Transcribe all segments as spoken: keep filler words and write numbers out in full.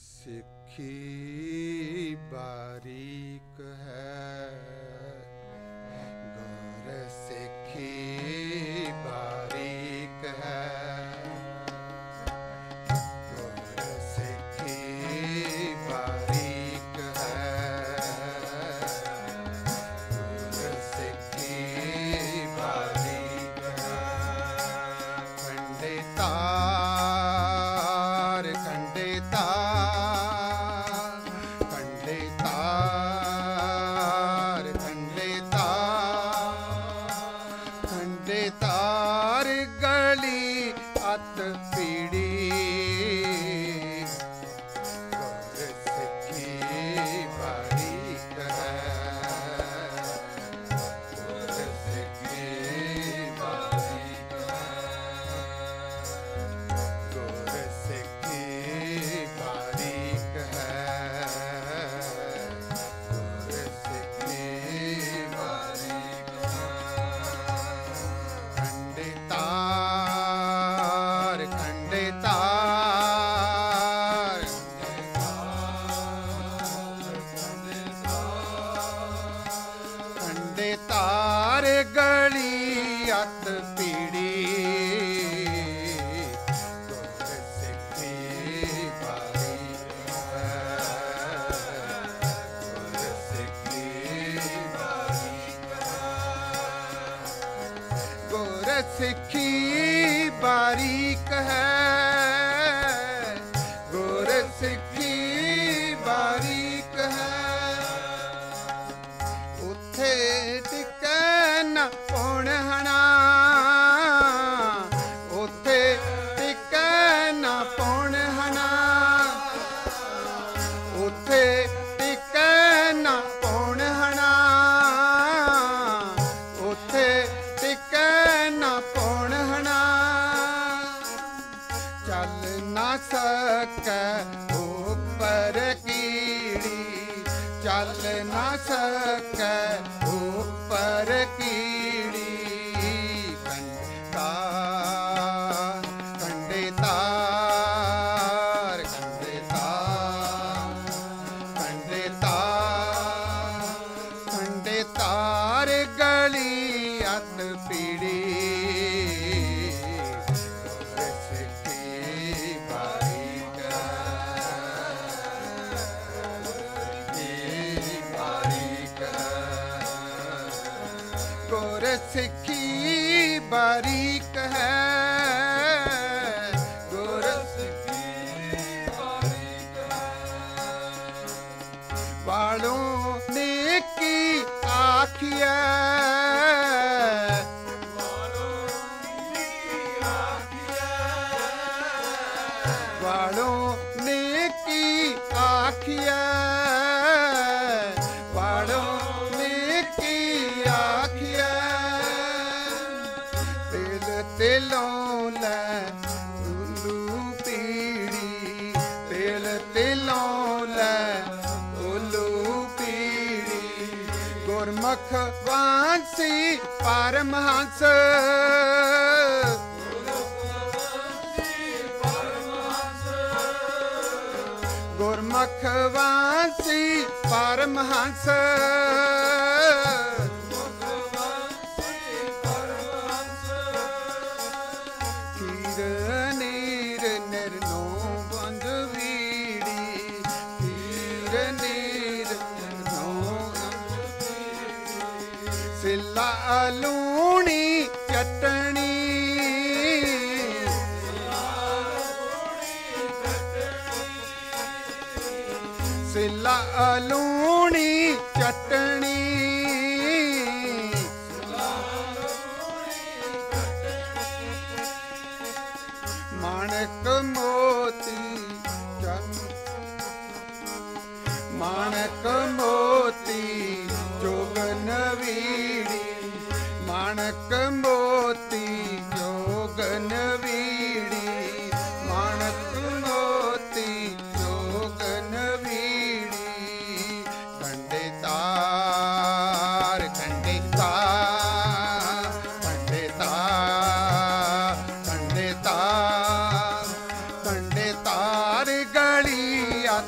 सिक्खी बारीक है, गौर सिक्खी बारीक है, गौर सिक्खी बारीक है, गौर सिक्खी बारीक है। खंडे तार खंडे तार खंडे तार खंडे तार खंडे तार गली अत पीड़ी, गौर सिक्खी बारीक है, गौर सिक्खी बारीक है, गौर सिक्खी बारीक है, गौर सिक्खी बारीक है। खंडे तार खंडे तार खंडे तार गली अत पीड़ी, गौर सिक्खी बारीक है, गौर सिक्खी बारीक है, गौर सिक्खी बारीक है, गौर सिक्खी बारीक है। उथे टिकै न पौण हना, उथे टिकै न पौण हना, उथे टिकै न पौण हना, उथे टिकै न पौण हना। चल ना सकै ऊपर कीड़ी, चल ना सकै ऊपर कीड़ी। खंडे तार खंडे तार खंडे तार खंडे तार गली अत पीड़ी, गौर सिक्खी बारीक है, गौर सिक्खी बारीक है, गौर सिक्खी बारीक है। वालों ने की आखिया, वालों ने की आखिया, वालों ने की आखिया। तिल तिलों लै उल्लू पीड़ी, तिल तिलों लै उल्लू पीड़ी। गुरमुख वांसी परमहंस, गुरमुख वांसी परमहंस। खीर नीर निर्नो बंद वीड़ी, खीर नीर निर्नो सिला लूणी चटनी, सिला लूणी चटनी। माणक मोती माणक मोती जोगन वीड़ी, माणक मोती जोगन वीड़ी, माणक मोती जोगन वीड़ी। खंडे तार खंडे तार खंडे तार खंडे तार खंडे तार गली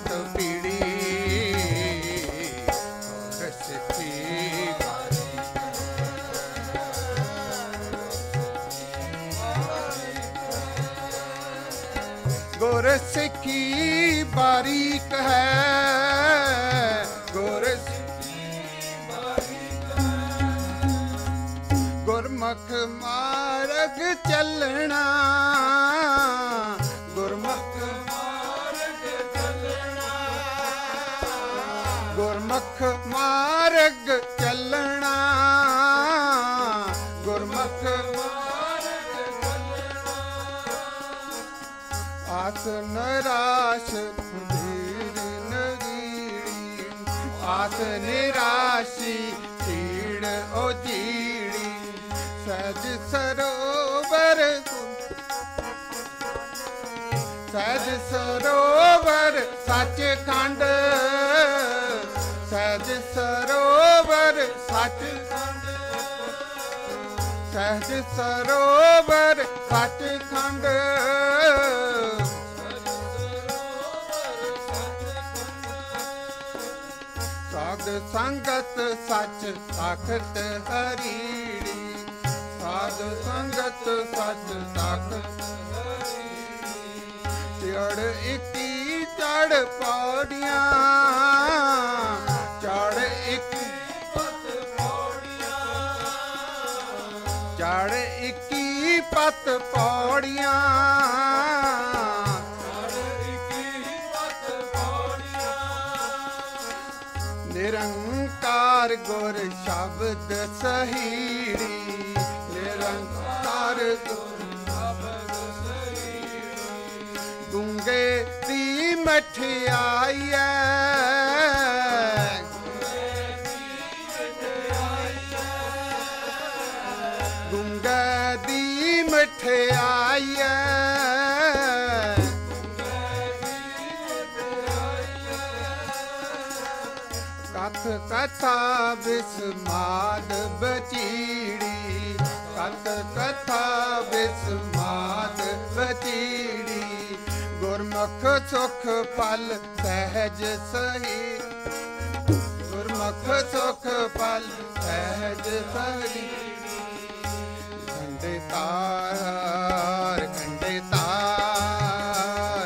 गुर सिखी बारीक है, गुर गुरमुख मार्ग चलना, गुरमुख मार्ग चलना, गुरमुख मार्ग चलना, गुरमुख आस निराश भीड़ नगीड़ी, आस निराशी चीड़ ओ जीड़ी, सहज सरोवर सहज सरोवर सचखंड, सहज सरोवर सचखंड, सहज सरोवर सचखंड, साध संगत सच साखत हरीड़ी, साध संगत सच साखत हरीड़ी, चढ़ इक्की चढ़ पौड़ियां, चढ़ इक्की पत पौड़ियां, चढ़ इक्की पत पौड़ियां, निरंकार गुर शब्द सहीड़ी, निरंकार गुर शब्द सहीड़ी, गूंगे दी मठियाई है, गूंगे दी मठियाई है, कथ कथा विस्माद बचीड़ी, कथ कथा विस्माद बचीड़ी, गुरमुख सुख फल सहज सही, गुरमुख सुख फल सहज सही, खंडे तार खंडे तार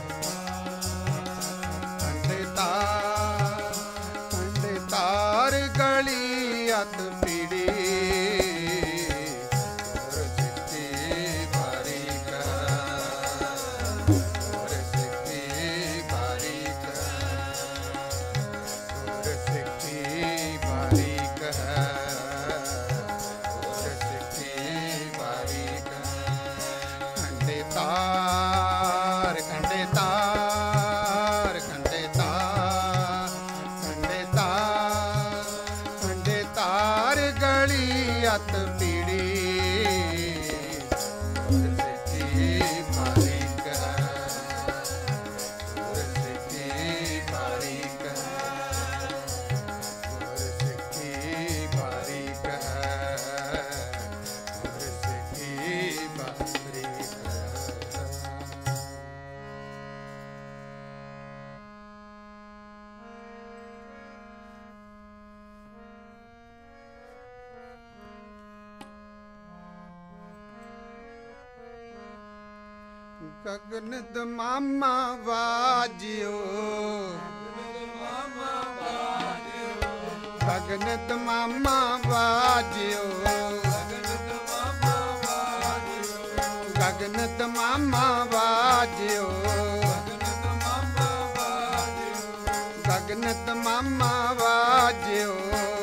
खंडे तार खंडे तार गली अत पीड़ी, गुर सिखी बारीक, गुर सिखी बारीक, गुर सिखी बारीक है, गुर सिखी बारीक, खंडे तार खंडे तार खंडे तार खंडे तार खंडे तार गली अत पीड़ी, गुर सिखी बारीक है, गुर सिखी बारीक है, गुर सिखी बारीक है, गुर सिखी बारीक है। गगन दमामा वाजियो, गगन दमामा वाजियो, गगन दमामा वाजियो, गगन दमामा वाजियो,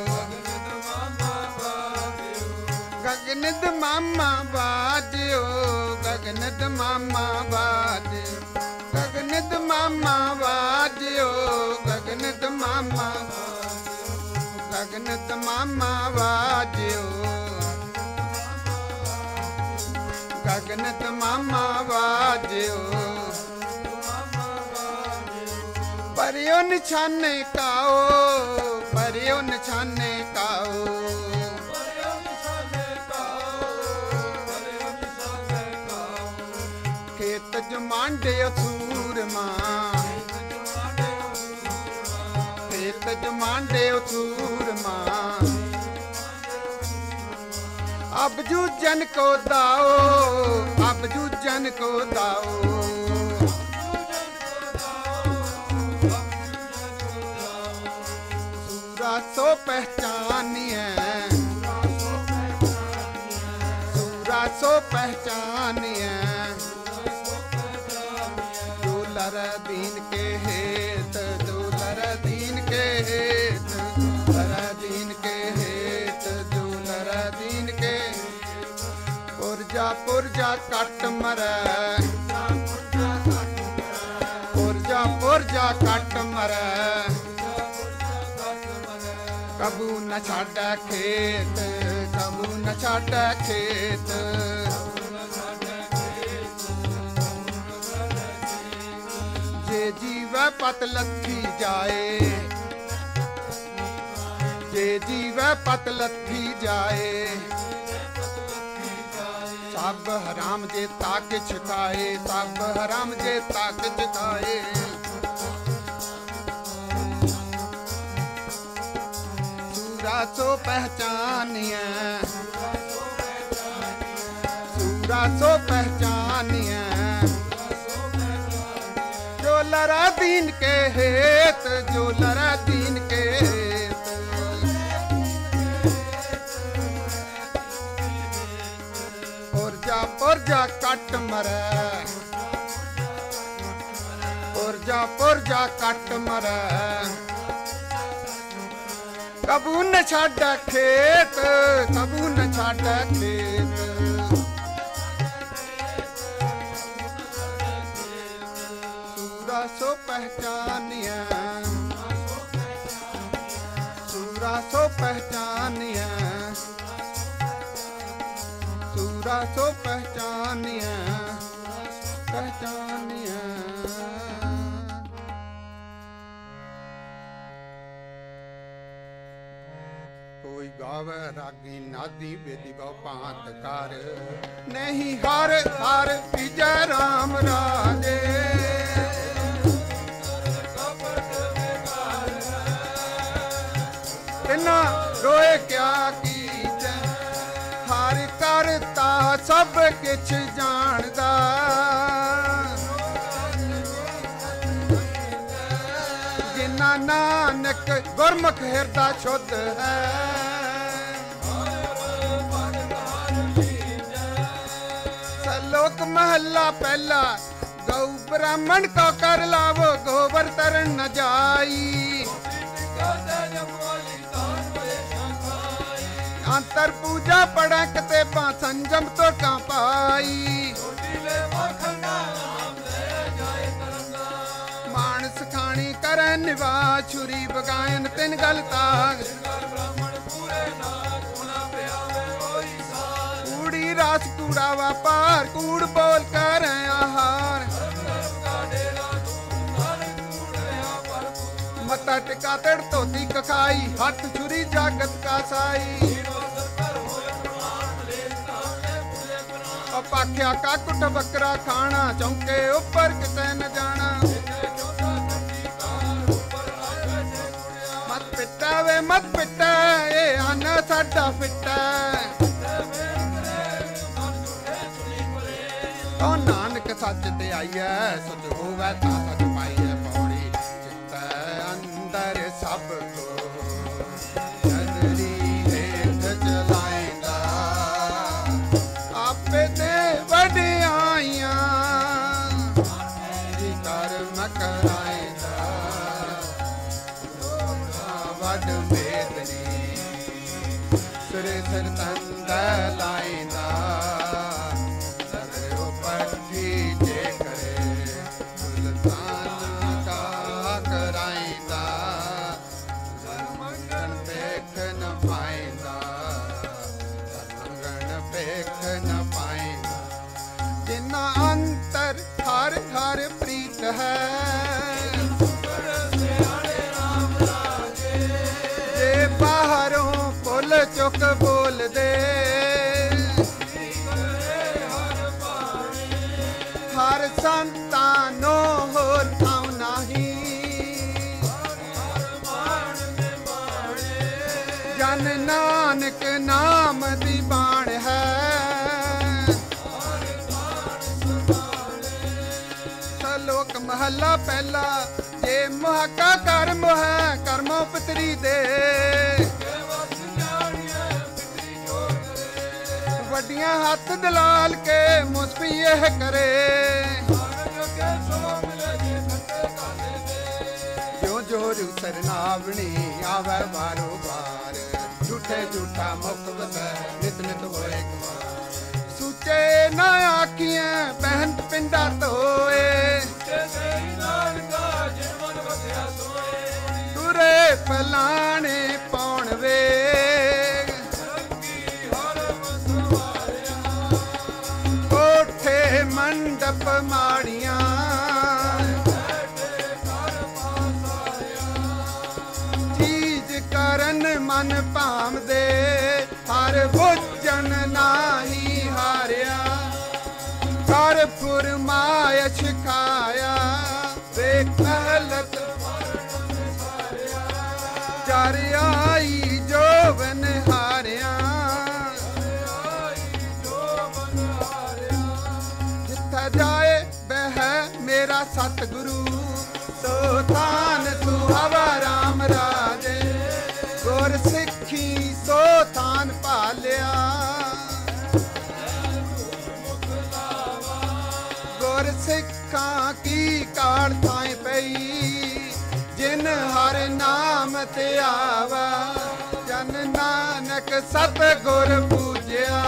गगन दमामा वाजियो, गगन दमामा वाजियो, गगन दमामा वाजियो, गगन दमामा, गगन दमामा वाजियो, गगन दमामा वाजियो, परियो निछाने काओ, परियो निछाने काओ, खेत जमांडे सूरमा, तेज मांडे सूरमा अब जूझन को दाओ अब जूझन को दाओ सूरा सो पहचानिए सूरा सो पहचानिए दूलर दीन के हेत दूलर दीन के हेत दूलर दीन के हेत दूलर दीन के पुरजा पुरजा कट मरै पुरजा पुरजा कट मरै कबू न छाड़ा खेत कबू न छाड़ा खेत जे जीव पत लथी जाए जे जीव पत लथी जाए सब हराम जे ताक छिकाए सब हराम जे ताक छिकाए सूरा सो पहचानिए सूरा सो पहचानिए जो लरा दीन के हेत जो लरा दीन के हेत पुरजा पुरजा कट मरै पुरजा पुरजा कट मरै कबू न छाड़ा खेत कबू न छाड़ा खेत सूरा सो पहचानिए सूरा सो पहचानिए सूरा सो पहचानिए पहचानिए कोई गावे रागी नादी बेदी गौ पांत कर नहीं हर हर विजय राम राजे इना रोए क्या की हर करता सब किछ जानदा जिन्ना नानक गुरमुख हिरदा शुद्ध है सलोक महला पहला गौ ब्राह्मण को कर लावो गोबर तरन न जाई अंतर पूजा पड़ा कते पा संजम तो का पाई मानस खानी करे निवा छुरी बगायन तिन गल ताग कूड़ी रास कूड़ा व्यापार कूड़ बोल कर आहार मता टिका तड़ धोती कखाई हाथ छुरी जागत का साई पाख्या का कुट बकरा खाना चौके ऊपर किते न जाना मत पिटा वे मत पिटा ए आना साडा पिटा तो नानक सच ते आईए सच होवे ता सच पाईए पौड़ी चित्त अंदर सब को नजरी हेठ चलाइंदा आपे दे वडियाइयां जी कर्म कराइंदा वड मेदनी सिर सिर तंद लाइंदा सर पट्टी जे करे सुल्तान का कराइंदा मंगन देख न पाइंदा मंगन देख न पाइंदा जिन्ना अंतर हर हर प्रीत है जे बाहरों पुल चुक बोल दे हर संतानो होर थाव नाही धन नानक नाम दी बाण है। सलोक महला पहला जे मुहाका कर्म है कर्मों पितरी दे। वड्डियां हाथ दलाल के मुसफी यह करे। जो जोरू सरनावणी आवे बारो बार झूठे झूठा मुख बता नित नित होए सूचे ना आखियां बहन पिंडा धोए। तुरे फलाने पौण वे कोठे मंडप माड़ियां करन मन भाम दे हर भोजन नाही हारिया। कर फुरमायश खाया वे कहलत चर आई जोवन हारिया। जिथा जाए बह मेरा सतगुरु तो थान सुहावा राम राजे। गुर सिखी सो थान पालिया गुर सिखा की काल थाए पई जिन हर नाम ते आवा। जन नानक सत गुर पूजया।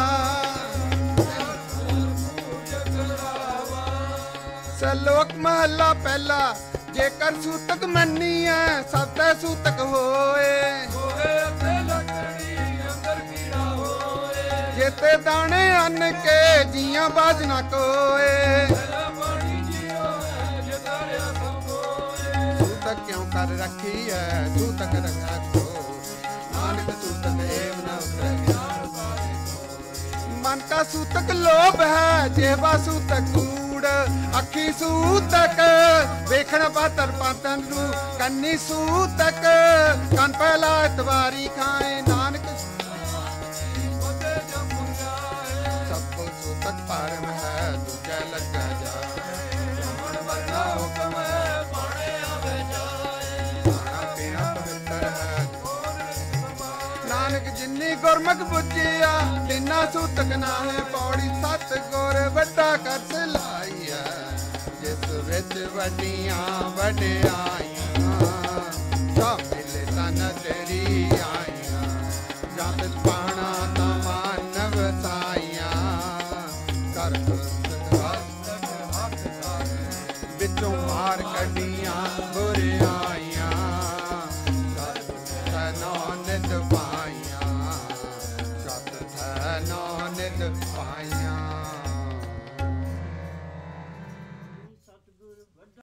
सलोक महला पहला जेकर सूतक मन्नी है सब ते सूतक होए। जेते दाने अन्न के जियां बाजना कोए। सूतक क्यों कर रखी है सूतक रखो नानक सूतक एव न मन का सूतक लोभ है जेवा सूतक कूड़। अखी सूतक वेखण पातर पातन रू कन्नी सूतक कन पहला इतवारी खाए। नानक सबको सूतक परम है दूजा लगा जा। नानक जिन्नी गुरमुख बुझिया तिना सूतक ना है। पौड़ी सत गुर वड्डा कर सिलाई है जिस विच वड्डियां वड्डियां